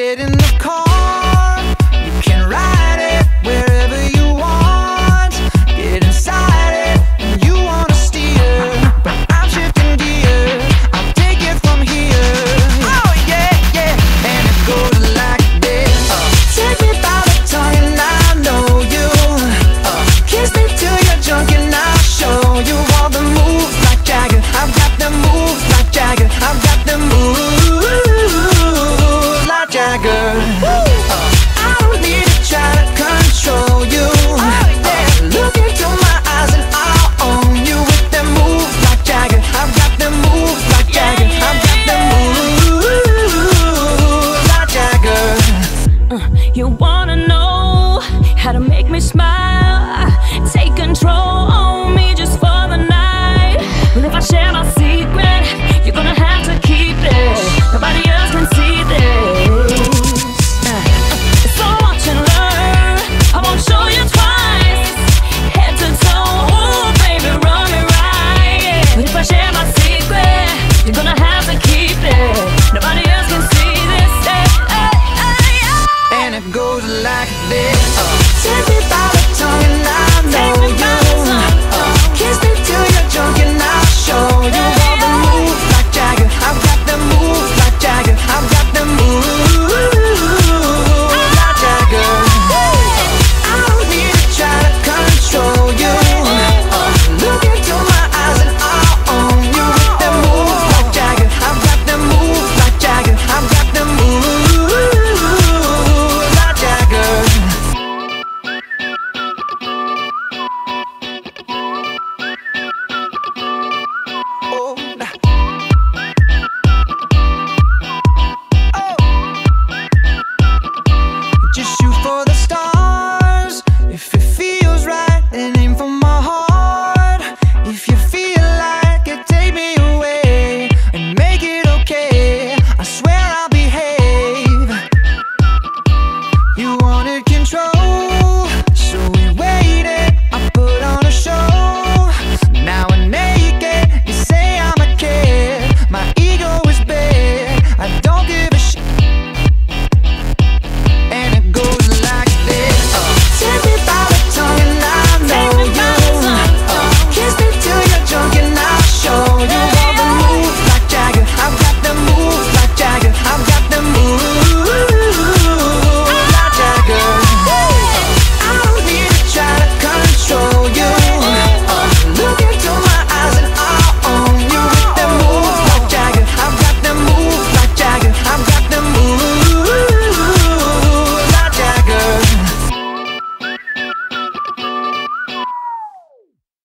Get in the car, you can ride it wherever you want. Get inside it, and you wanna steer, but I'm shifting gear. I'll take it from here. Oh yeah, yeah, and it goes like this. Take me by the tongue and I know you. Kiss me till you're drunk and I'll show you all the moves like Jagger. I've got the moves like Jagger. I've got the moves like Jagger. I don't need to try to control you. Look into my eyes and I'll own you with them moves like Jagger. I've got them moves like Jagger. I've got them moves like Jagger. You